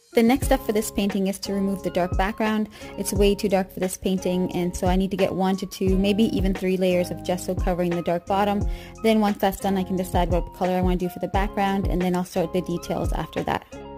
The next step for this painting is to remove the dark background. It's way too dark for this painting, and so I need to get 1 to 2, maybe even 3 layers of gesso covering the dark bottom. Then once that's done, I can decide what color I want to do for the background, and then I'll start the details after that.